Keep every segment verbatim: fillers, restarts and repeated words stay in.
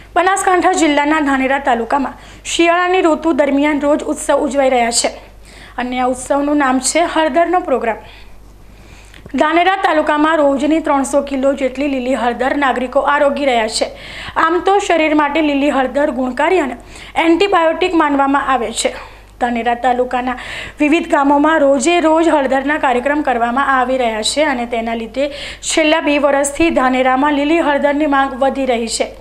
બનાસકાંઠા જિલ્લાના ધાનેરા તાલુકામાં શિયાળાની ઋતુ દરમિયાન રોજ ઉત્સવ ઉજવાઈ રહ્યા છે અને આ ઉત્સવનું નામ છે હળદરનો પ્રોગ્રામ। ધાનેરા તાલુકામાં રોજની ત્રણસો કિલો જેટલી લીલી હળદર નાગરિકો આરોગી રહ્યા છે। આમ તો શરીર માટે લીલી હળદર ગુણકારી અને એન્ટીબાયોટિક માનવામાં આવે છે। ધાનેરા તાલુકાના વિવિધ ગામોમાં રોજે રોજ હળદરના કાર્યક્રમ કરવામાં આવી રહ્યા છે અને તેના લીધે છેલ્લા બે વર્ષથી ધાનેરામાં લીલી હળદરની માંગ વધી રહી છે।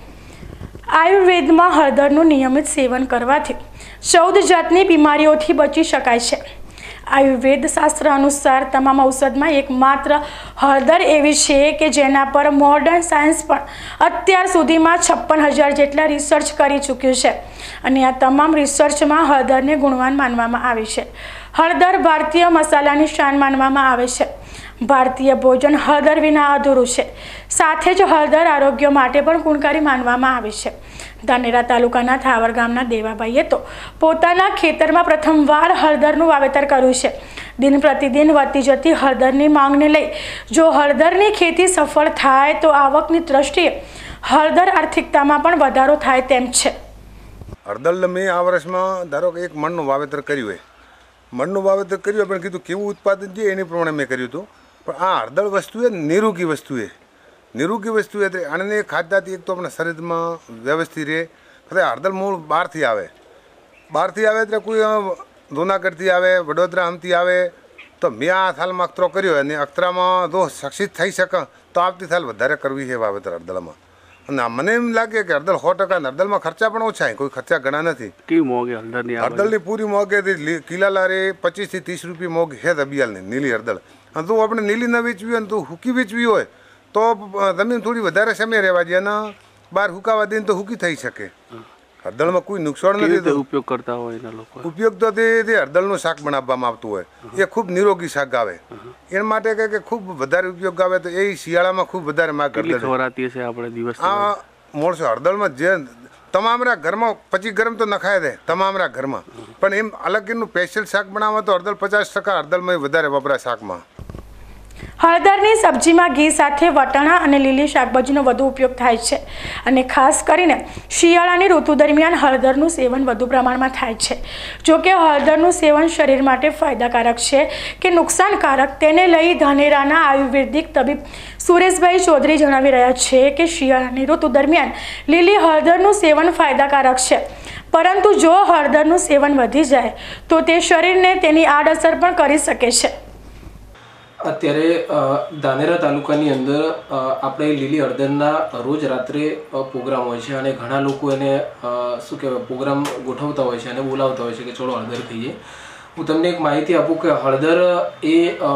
આયુર્વેદમાં હળદરનું નિયમિત સેવન કરવાથી ચૌદ જાતની બીમારીઓથી બચી શકાય છે। આયુર્વેદ શાસ્ત્ર અનુસાર તમામ ઔષધમાં એકમાત્ર હળદર એવી છે કે જેના પર મોડર્ન સાયન્સ પણ અત્યાર સુધીમાં છપ્પન હજાર જેટલા રિસર્ચ કરી ચૂક્યું છે અને આ તમામ રિસર્ચમાં હળદરને ગુણવાન માનવામાં આવે છે। હળદર ભારતીય મસાલાની શાન માનવામાં આવે છે। ભારતીય ભોજન હળદર વિના અધૂરું છે। સાથે જ હળદર આરોગ્ય માટે પણ ગુણકારી માનવામાં આવે છે। ધાનેરા તાલુકાના થાવર ગામના દેવાભાઈએ તો પોતાના ખેતરમાં પ્રથમવાર હળદરનું વાવેતર કર્યું છે। દિન પ્રતિદિન વધતી જતી હળદરની માંગને લઈ જો હળદરની ખેતી સફળ થાય તો આવકની દ્રષ્ટિએ હળદર આર્થિકતામાં પણ વધારો થાય તેમ છે। હળદર મેં આ વર્ષમાં ધારો કે એક મણનું વાવેતર કર્યું હોય, મણનું વાવેતર કર્યું પણ કીધું કેવું ઉત્પાદન છે એની પ્રમાણે મેં કર્યું હતું। પણ આ હળદર વસ્તુ એ નિરોગી વસ્તુ છે, નિરોગી વસ્તુ એટલે આને ખાધાથી એક તો આપણા શરીરમાં વ્યવસ્થિત રહે। એટલે હળદર મૂળ બહારથી આવે, બહારથી આવે એટલે કોઈ જૂનાગઢથી આવે, વડોદરા આમથી આવે। તો મેં આ સાલમાં અખતરો કર્યો અને અખતરામાં જો સક્સેસ થઈ શકે તો આવતી સાલ વધારે કરવી છે વાવેતર હળદરમાં। અને મને એમ લાગે કે હળદર સો ટકા હળદરમાં ખર્ચા પણ ઓછા, કોઈ ખર્ચા ઘણા નથી। કેવી મોંઘી હળદરની? હળદરની પૂરી મોંઘી કિલા લારે પચીસથી ત્રીસ રૂપિયા મોંઘી છે અબિયાલની નીલી હળદર। અને તું આપણે નીલી ન વેચવી હોય ને તું હૂકી વેચવી હોય તો જમીન થોડી વધારે સમય રહેવા દે અને બહાર હુકાવા દે તો હૂકી થઈ શકે। હળદરમાં કોઈ નુકસાન નથી। ઉપયોગ કરતા હોય એના લોકો ઉપયોગ તો તે હળદરનું શાક બનાવવામાં આવતું હોય, એ ખૂબ નિરોગી શાક આવે। એના માટે કહે કે ખૂબ વધારે ઉપયોગ આવે તો એ શિયાળામાં ખૂબ વધારે માગ હળદર ખવડાતી હશે આપણે દિવસ। આ માણસો હળદરમાં જે તમામરા ઘરમાં પચીસ ગ્રામ તો નખાય દે તમામરા ઘરમાં, પણ એમ અલગ એનું સ્પેશિયલ શાક બનાવવા તો હળદર પચાસ ટકા હળદરમાં વધારે વપરાય શાકમાં। હળદરની સબ્જીમાં ઘી સાથે વટાણા અને લીલી શાકભાજીનો વધુ ઉપયોગ થાય છે અને ખાસ કરીને શિયાળાની ઋતુ દરમિયાન હળદરનું સેવન વધુ પ્રમાણમાં થાય છે। જો કે હળદરનું સેવન શરીર માટે ફાયદાકારક છે કે નુકસાનકારક તેને લઈ ધાનેરાના આયુર્વેદિક તબીબ સુરેશભાઈ ચૌધરી જણાવી રહ્યા છે કે શિયાળાની ઋતુ દરમિયાન લીલી હળદરનું સેવન ફાયદાકારક છે, પરંતુ જો હળદરનું સેવન વધી જાય તો તે શરીરને તેની આડઅસર પણ કરી શકે છે। અત્યારે ધાનેરા તાલુકાની અંદર આપણે લીલી હળદરના રોજ રાત્રે પ્રોગ્રામ હોય છે અને ઘણા લોકો એને શું કહેવાય પ્રોગ્રામ ગોઠવતા હોય છે અને બોલાવતા હોય છે કે ચલો હળદર ખાઈએ। હું તમને એક માહિતી આપું કે હળદર એ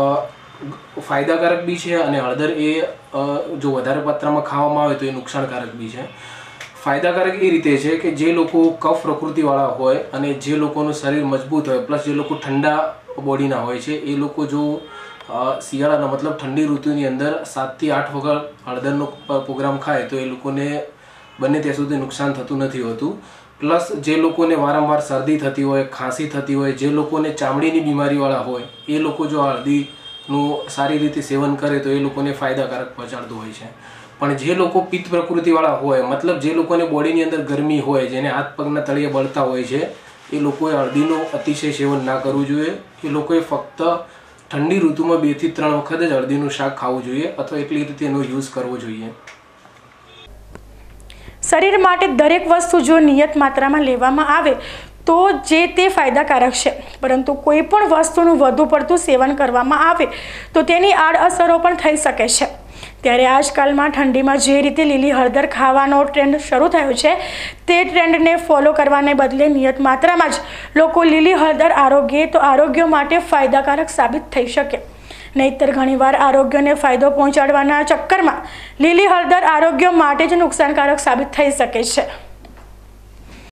ફાયદાકારક બી છે અને હળદર એ જો વધારે માત્રામાં ખાવામાં આવે તો એ નુકસાનકારક બી છે। ફાયદાકારક એ રીતે છે કે જે લોકો કફ પ્રકૃતિવાળા હોય અને જે લોકોનું શરીર મજબૂત હોય પ્લસ જે લોકો ઠંડા બોડીના હોય છે એ લોકો જો શિયાળાનો મતલબ ઠંડી ઋતુની અંદર સાતથી આઠ વખત હળદરનો પ્રોગ્રામ ખાય તો એ લોકોને બંને ત્યાં સુધી નુકસાન થતું નથી હોતું। પ્લસ જે લોકોને વારંવાર શરદી થતી હોય, ખાંસી થતી હોય, જે લોકોને ચામડીની બીમારીવાળા હોય એ લોકો જો હળદીનું સારી રીતે સેવન કરે તો એ લોકોને ફાયદાકારક પહોંચાડતું હોય છે। પણ જે લોકો પિત્ત પ્રકૃતિવાળા હોય મતલબ જે લોકોને બોડીની અંદર ગરમી હોય, જેને હાથ પગના તળિયે બળતા હોય છે એ લોકોએ હળદીનું અતિશય સેવન ના કરવું જોઈએ। એ લોકોએ ફક્ત ઠંડી ઋતુમાં બે થી ત્રણ વખત જ હળદીનું શાક ખાવું જોઈએ અથવા એટલી રીતે એનો યુઝ કરવો જોઈએ। શરીર માટે દરેક વસ્તુ જો નિયત માત્રામાં લેવામાં આવે તો જે તે ફાયદાકારક છે, પરંતુ કોઈ પણ વસ્તુનું વધુ પડતું સેવન કરવામાં આવે તો તેની આડઅસરો પણ થઈ શકે છે। ત્યારે આજકાલમાં ઠંડીમાં જે રીતે લીલી હળદર ખાવાનો ટ્રેન્ડ શરૂ થયો છે તે ટ્રેન્ડને ફોલો કરવાને બદલે નિયત માત્રામાં જ લોકો લીલી હળદર આરોગ્ય તો આરોગ્ય માટે ફાયદાકારક સાબિત થઈ શકે, નહીંતર ઘણીવાર આરોગ્યને ફાયદો પહોંચાડવાના ચક્કરમાં લીલી હળદર આરોગ્ય માટે જ નુકસાનકારક સાબિત થઈ શકે છે।